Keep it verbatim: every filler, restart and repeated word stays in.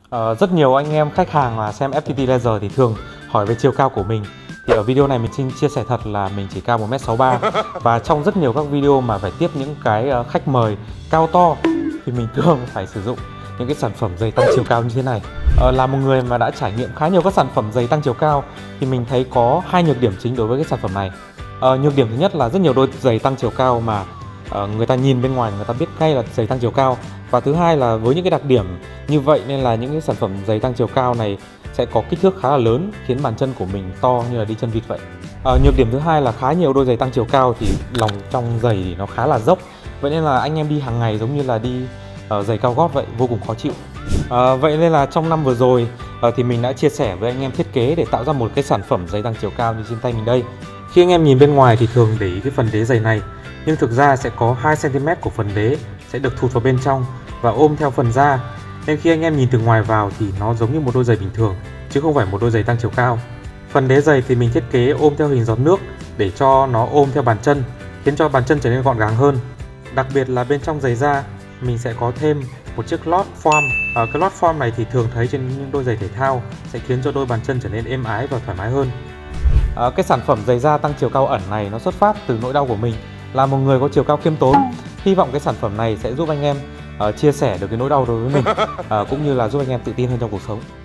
Ờ, rất nhiều anh em khách hàng mà xem ép pê tê Laser thì thường hỏi về chiều cao của mình. Thì ở video này mình xin chia sẻ thật là mình chỉ cao một mét sáu ba. Và trong rất nhiều các video mà phải tiếp những cái khách mời cao to thì mình thường phải sử dụng những cái sản phẩm giày tăng chiều cao như thế này. Ờ, là một người mà đã trải nghiệm khá nhiều các sản phẩm giày tăng chiều cao thì mình thấy có hai nhược điểm chính đối với cái sản phẩm này. Ờ, nhược điểm thứ nhất là rất nhiều đôi giày tăng chiều cao mà uh, người ta nhìn bên ngoài người ta biết ngay là giày tăng chiều cao. Và thứ hai là với những cái đặc điểm như vậy nên là những cái sản phẩm giày tăng chiều cao này sẽ có kích thước khá là lớn, khiến bàn chân của mình to như là đi chân vịt vậy. À, nhược điểm thứ hai là khá nhiều đôi giày tăng chiều cao thì lòng trong giày thì nó khá là dốc. Vậy nên là anh em đi hàng ngày giống như là đi uh, giày cao gót vậy, vô cùng khó chịu. À, vậy nên là trong năm vừa rồi uh, thì mình đã chia sẻ với anh em thiết kế để tạo ra một cái sản phẩm giày tăng chiều cao như trên tay mình đây. Khi anh em nhìn bên ngoài thì thường để ý cái phần đế giày này, nhưng thực ra sẽ có hai xăng ti mét của phần đế sẽ được thụt vào bên trong và ôm theo phần da. Nên khi anh em nhìn từ ngoài vào thì nó giống như một đôi giày bình thường chứ không phải một đôi giày tăng chiều cao. Phần đế giày thì mình thiết kế ôm theo hình giọt nước để cho nó ôm theo bàn chân, khiến cho bàn chân trở nên gọn gàng hơn. Đặc biệt là bên trong giày da mình sẽ có thêm một chiếc lót form. Ở cái lót form này thì thường thấy trên những đôi giày thể thao, sẽ khiến cho đôi bàn chân trở nên êm ái và thoải mái hơn. À, cái sản phẩm giày da tăng chiều cao ẩn này nó xuất phát từ nỗi đau của mình là một người có chiều cao khiêm tốn. Hy vọng cái sản phẩm này sẽ giúp anh em uh, chia sẻ được cái nỗi đau đối với mình, uh, cũng như là giúp anh em tự tin hơn trong cuộc sống.